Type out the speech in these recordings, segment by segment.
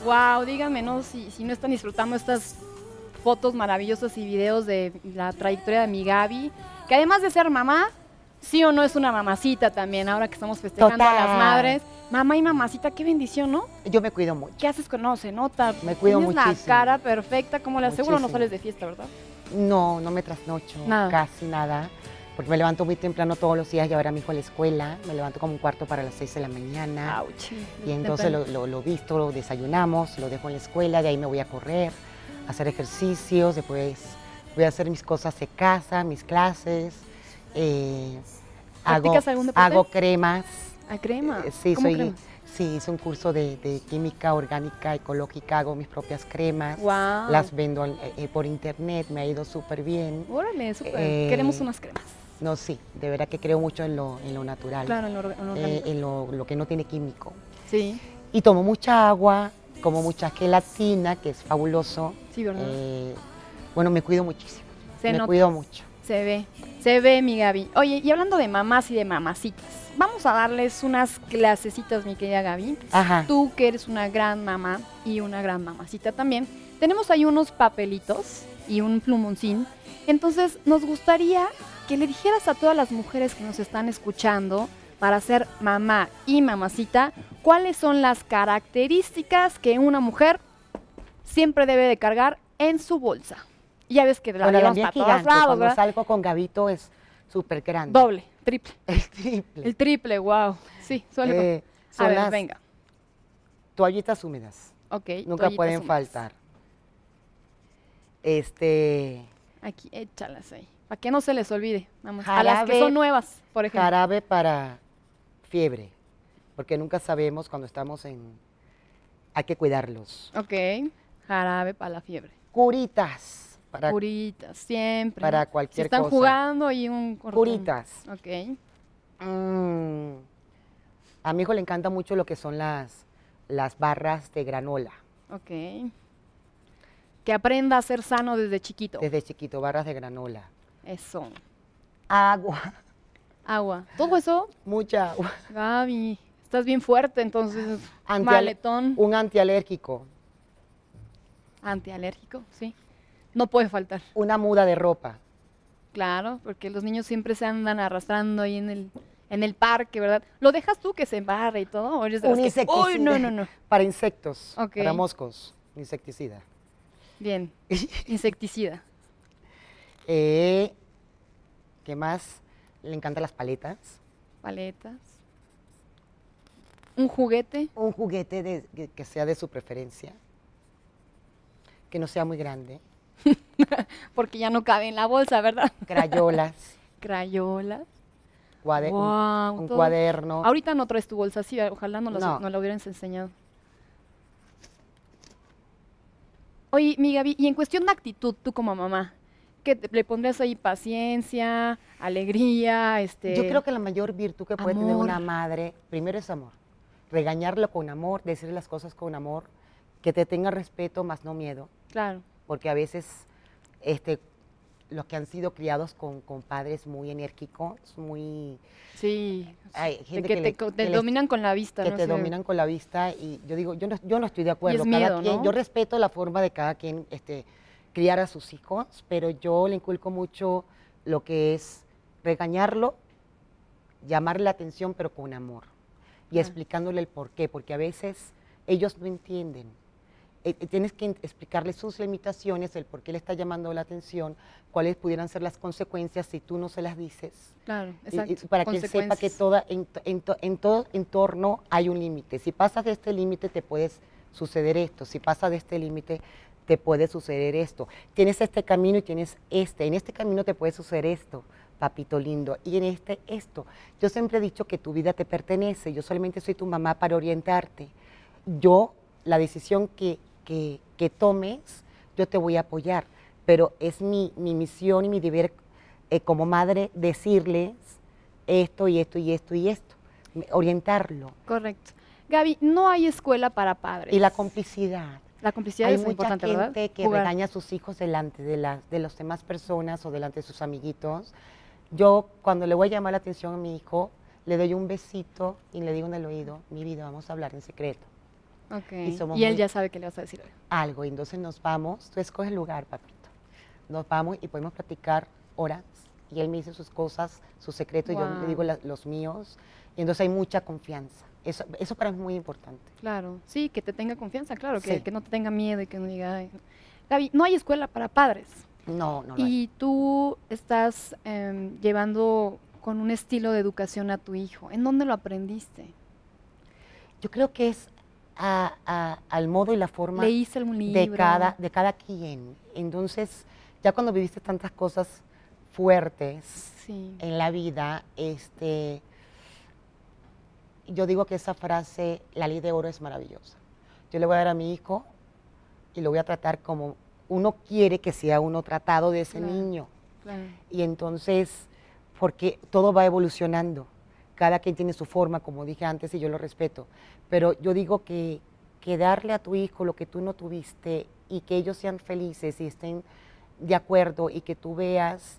Wow, díganme, ¿no? Si no están disfrutando estas fotos maravillosas y videos de la trayectoria de mi Gaby, que además de ser mamá, sí o no es una mamacita también, ahora que estamos festejando a las madres. Mamá y mamacita, qué bendición, ¿no? Yo me cuido mucho. ¿Qué haces con no? Se nota. Me cuido Tienes muchísimo. la cara perfecta, como le aseguro, no Muchísimo. sales de fiesta, ¿verdad? No, no me trasnocho, Nada. casi nada, porque me levanto muy temprano todos los días, llevar a mi hijo a la escuela, me levanto como un cuarto para las 6 de la mañana. Ouch. Y entonces lo visto, lo desayunamos, lo dejo en la escuela, de ahí me voy a correr, a hacer ejercicios, después voy a hacer mis cosas de casa, mis clases, ¿Practicas algún deporte? hago cremas. ¿A crema? Sí, ¿Cómo cremas? sí, hice un curso de química orgánica, ecológica, hago mis propias cremas, Wow. las vendo por internet, me ha ido súper bien. Órale, súper. Queremos unas cremas. No, sí, de verdad que creo mucho en lo natural, Claro, en lo orgánico. en lo que no tiene químico. Sí, Y tomo mucha agua, como mucha gelatina, que es fabuloso. sí, ¿verdad? Bueno, me cuido muchísimo, Se me nota. cuido mucho. Se ve, mi Gaby. Oye, y hablando de mamás y de mamacitas, vamos a darles unas clasecitas, mi querida Gaby. Ajá. Tú que eres una gran mamá y una gran mamacita también, tenemos ahí unos papelitos y un plumoncín. Entonces, nos gustaría que le dijeras a todas las mujeres que nos están escuchando para ser mamá y mamacita, cuáles son las características que una mujer siempre debe de cargar en su bolsa. Ya ves que la Bueno, la llevamos mía para es todos gigante, lados, cuando ¿verdad? salgo con Gabito es súper grande. Doble, triple. El triple. El triple, wow. Sí, suele. Son A ver, las venga. toallitas húmedas, Ok. nunca toallitas pueden húmedas. faltar. Aquí, échalas ahí. Para que no se les olvide. Vamos. A las que Jarabe. son nuevas, por ejemplo. Jarabe para fiebre, porque nunca sabemos cuando estamos hay que cuidarlos. Ok. Jarabe para la fiebre. Curitas, para Curitas, siempre. para cualquier Si están cosa. jugando y un cortón. curitas. Ok. A mi hijo le encanta mucho lo que son las barras de granola. Ok. Que aprenda a ser sano desde chiquito. Desde chiquito, barras de granola. Eso. Agua, Agua. Todo eso, mucha agua. Gaby. Estás bien fuerte, entonces. Antial- Maletón. Un antialérgico, Antialérgico, sí. No puede faltar. una muda de ropa. Claro, porque los niños siempre se andan arrastrando ahí en el parque, ¿verdad? ¿Lo dejas tú que se embarre y todo? ¿O eres de Un las que, insecticida. uy, no, no, no. Para insectos, Ok. para moscos, insecticida. Bien, insecticida. ¿Qué más? Le encantan las paletas. Paletas. Un juguete. Un juguete que sea de su preferencia, que no sea muy grande. Porque ya no cabe en la bolsa, ¿verdad? Crayolas, Crayolas. un Wow, todo. cuaderno. Ahorita no traes tu bolsa así, ojalá no No. lo hubieras enseñado. Oye, mi Gaby, y en cuestión de actitud, tú como mamá, ¿qué le pondrías ahí? Paciencia, alegría, Yo creo que la mayor virtud que puede tener amor. una madre, primero es amor. Regañarlo con amor, decirle las cosas con amor, que te tenga respeto, más no miedo. Claro. Porque a veces los que han sido criados con padres muy enérgicos, muy... Sí, Hay de gente que que te, le- te que les- dominan con la vista, que ¿no? te Sí. dominan con la vista y yo digo, yo no estoy de acuerdo. es Cada miedo, quien, ¿no? yo respeto la forma de cada quien criar a sus hijos, pero yo le inculco mucho lo que es regañarlo, llamarle la atención, pero con amor y Ah. explicándole el por qué, porque a veces ellos no entienden. Tienes que explicarle sus limitaciones, el por qué le está llamando la atención, cuáles pudieran ser las consecuencias si tú no se las dices. Claro, Y exacto. para que él sepa que Consecuencias. en todo entorno hay un límite. Si pasas de este límite te puede suceder esto, si pasas de este límite te puede suceder esto. Tienes este camino y tienes en este camino te puede suceder esto, papito lindo, y en esto. Yo siempre he dicho que tu vida te pertenece, yo solamente soy tu mamá para orientarte. La decisión que tomes, yo te voy a apoyar, pero es mi misión y mi deber como madre decirles esto y esto y esto y esto, orientarlo. Correcto. Gaby, no hay escuela para padres. Y la complicidad. La complicidad Hay es mucha importante, gente ¿verdad? que Jugar. regaña a sus hijos delante de las demás personas o delante de sus amiguitos. Yo cuando le voy a llamar la atención a mi hijo, le doy un besito y le digo en el oído, mi vida, vamos a hablar en secreto. Ok. Y somos Y él muy- ya sabe que le vas a decir algo. algo. Y entonces nos vamos, tú escoges el lugar, papito. Nos vamos y podemos platicar horas. Y él me dice sus cosas, sus secretos, y yo le digo Guau. los míos. Y entonces hay mucha confianza. Eso para mí es muy importante. Claro, sí, que te tenga confianza, claro, Sí. que no te tenga miedo y que no diga, "Ay". Gaby, no hay escuela para padres. No, no lo hay. Y tú estás llevando con un estilo de educación a tu hijo. ¿En dónde lo aprendiste? Yo creo que es al modo y la forma ¿Leíste algún libro? de cada quien. Entonces, ya cuando viviste tantas cosas fuertes Sí. en la vida, yo digo que esa frase, la ley de oro, es maravillosa. Yo le voy a dar a mi hijo y lo voy a tratar como uno quiere que sea uno tratado de ese Claro. niño. Claro. Y entonces, porque todo va evolucionando, cada quien tiene su forma, como dije antes, y yo lo respeto, pero yo digo que darle a tu hijo lo que tú no tuviste y que ellos sean felices y estén de acuerdo y que tú veas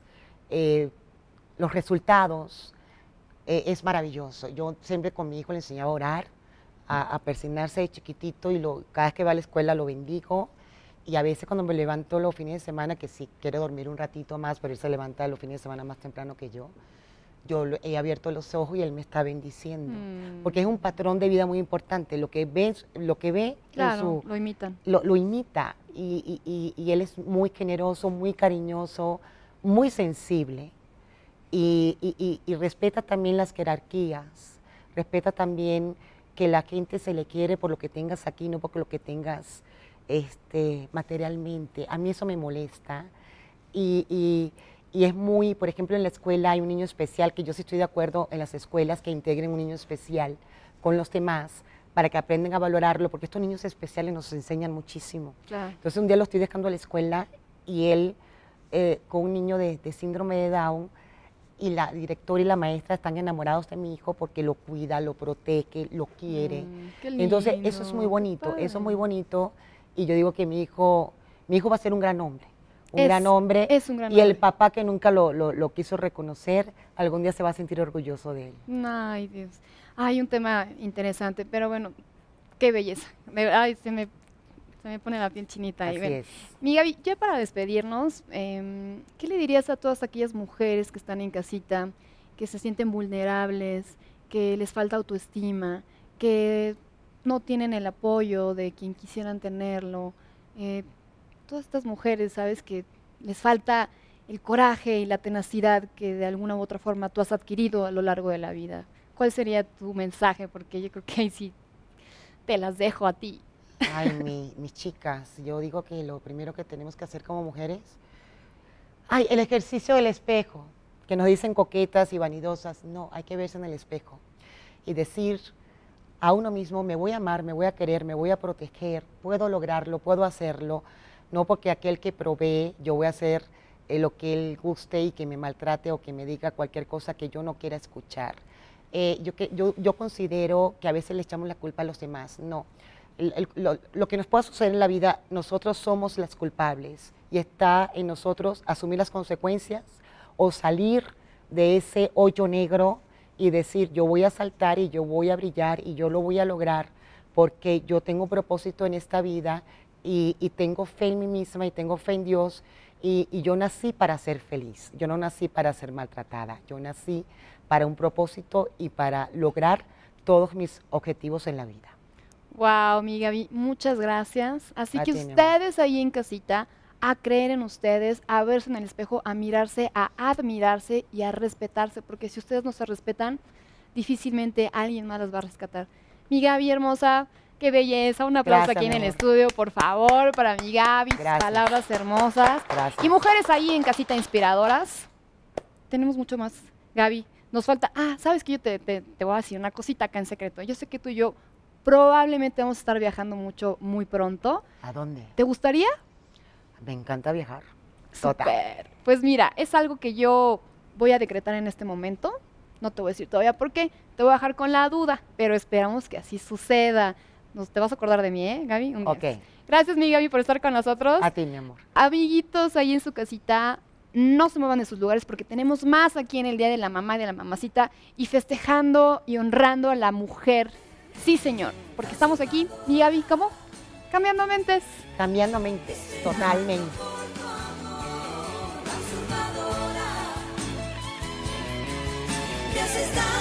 los resultados, es maravilloso. Yo siempre con mi hijo le enseñaba a orar, a persignarse de chiquitito, y cada vez que va a la escuela lo bendigo. Y a veces cuando me levanto los fines de semana, que si quiere dormir un ratito más, pero él se levanta los fines de semana más temprano que yo he abierto los ojos y él me está bendiciendo. Porque es un patrón de vida muy importante. Lo que ve Claro, lo imitan. lo imita. Y él es muy generoso, muy cariñoso, muy sensible. Y respeta también las jerarquías. Respeta también que la gente se le quiere por lo que tengas aquí, no por lo que tengas materialmente. A mí eso me molesta. Y es muy, por ejemplo, en la escuela hay un niño especial, que yo sí estoy de acuerdo en las escuelas que integren un niño especial con los demás para que aprendan a valorarlo, porque estos niños especiales nos enseñan muchísimo. Claro. Entonces un día lo estoy dejando a la escuela y él, con un niño de síndrome de Down, y la directora y la maestra están enamorados de mi hijo porque lo cuida, lo protege, lo quiere. Qué Entonces eso es lindo, muy qué bonito, eso es padre. muy bonito, y yo digo que mi hijo va a ser un gran hombre. Un Es- gran hombre, es un gran y el hombre. papá que nunca lo quiso reconocer, algún día se va a sentir orgulloso de él. Ay, Dios. Hay un tema interesante, pero bueno, qué belleza. Ay, se me pone la piel chinita ahí. Así Ven. es. Mi Gaby, ya para despedirnos, ¿qué le dirías a todas aquellas mujeres que están en casita, que se sienten vulnerables, que les falta autoestima, que no tienen el apoyo de quien quisieran tenerlo? Todas estas mujeres, ¿sabes? Que les falta el coraje y la tenacidad que de alguna u otra forma tú has adquirido a lo largo de la vida. ¿Cuál sería tu mensaje? Porque yo creo que ahí sí te las dejo a ti. Ay, mis chicas, yo digo que lo primero que tenemos que hacer como mujeres, el ejercicio del espejo, que nos dicen coquetas y vanidosas, no, hay que verse en el espejo y decir a uno mismo, me voy a amar, me voy a querer, me voy a proteger, puedo lograrlo, puedo hacerlo, no porque aquel que provee, yo voy a hacer lo que él guste y que me maltrate o que me diga cualquier cosa que yo no quiera escuchar. Yo considero que a veces le echamos la culpa a los demás, no. Lo que nos pueda suceder en la vida, nosotros somos las culpables y está en nosotros asumir las consecuencias o salir de ese hoyo negro y decir, yo voy a saltar y yo voy a brillar y yo lo voy a lograr porque yo tengo un propósito en esta vida y tengo fe en mí misma y tengo fe en Dios y yo nací para ser feliz, yo no nací para ser maltratada, yo nací para un propósito y para lograr todos mis objetivos en la vida. Wow, mi Gaby, muchas gracias. Así A que ti, mi amor. ustedes ahí en casita, a creer en ustedes, a verse en el espejo, a mirarse, a admirarse y a respetarse, porque si ustedes no se respetan, difícilmente alguien más las va a rescatar. Mi Gaby hermosa, qué belleza. Un aplauso Gracias, aquí en mi el amor. estudio, por favor, para mi Gaby, sus Gracias. palabras hermosas. Gracias. Y mujeres ahí en casita inspiradoras, tenemos mucho más. Gaby, nos falta, sabes que yo te voy a decir una cosita acá en secreto. Yo sé que tú y yo probablemente vamos a estar viajando mucho muy pronto. ¿A dónde? ¿Te gustaría? Me encanta viajar. Total. Súper. Pues mira, es algo que yo voy a decretar en este momento. No te voy a decir todavía por qué. Te voy a dejar con la duda, pero esperamos que así suceda. Te vas a acordar de mí, ¿eh, Gaby? Un día. Ok. Gracias, mi Gaby, por estar con nosotros. A ti, mi amor. Amiguitos ahí en su casita, no se muevan de sus lugares porque tenemos más aquí en el Día de la Mamá y de la Mamacita y festejando y honrando a la mujer Sí, señor, porque estamos aquí, y Gaby, ¿cómo? Cambiando mentes. Cambiando mentes, totalmente. Me haces daño.